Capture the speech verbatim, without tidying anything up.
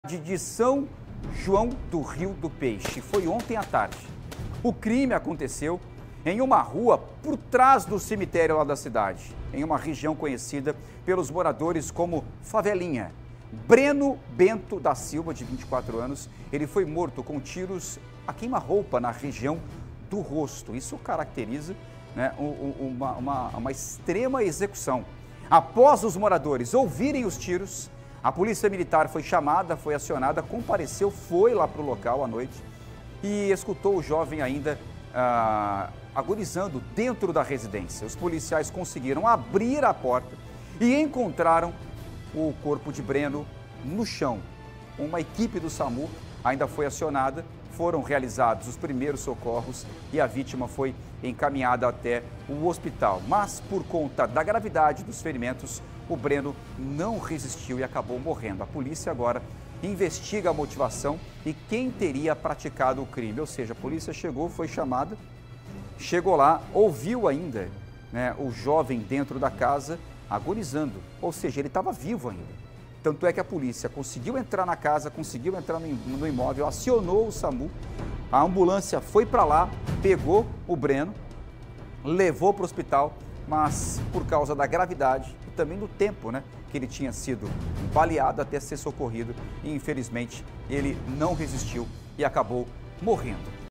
De São João do Rio do Peixe. Foi ontem à tarde. O crime aconteceu em uma rua por trás do cemitério lá da cidade, em uma região conhecida pelos moradores como Favelinha. Breno Bento da Silva, de vinte e quatro anos, ele foi morto com tiros a queima-roupa na região do rosto. Isso caracteriza, né, uma, uma, uma extrema execução. Após os moradores ouvirem os tiros, a polícia militar foi chamada, foi acionada, compareceu, foi lá para o local à noite e escutou o jovem ainda ah, agonizando dentro da residência. Os policiais conseguiram abrir a porta e encontraram o corpo de Breno no chão. Uma equipe do SAMU ainda foi acionada, foram realizados os primeiros socorros e a vítima foi encaminhada até o hospital. Mas por conta da gravidade dos ferimentos, o Breno não resistiu e acabou morrendo. A polícia agora investiga a motivação e quem teria praticado o crime. Ou seja, a polícia chegou, foi chamada, chegou lá, ouviu ainda, né, o jovem dentro da casa agonizando. Ou seja, ele estava vivo ainda. Tanto é que a polícia conseguiu entrar na casa, conseguiu entrar no imóvel, acionou o SAMU, a ambulância foi para lá, pegou o Breno, levou para o hospital, mas por causa da gravidade e também do tempo, né, que ele tinha sido baleado até ser socorrido, e infelizmente ele não resistiu e acabou morrendo.